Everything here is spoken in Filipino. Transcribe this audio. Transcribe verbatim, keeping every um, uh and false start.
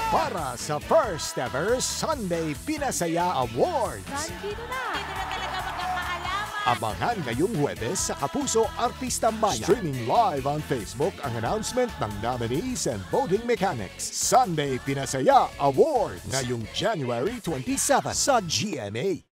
para sa first ever Sunday PinaSaya Awards. Nandito na! Dito na talaga magkakaalaman. Abangan ngayong Huwebes sa Kapuso Artista Maya. Streaming live on Facebook ang announcement ng nominees and voting mechanics. Sunday PinaSaya Awards ngayong January twenty-seventh sa G M A.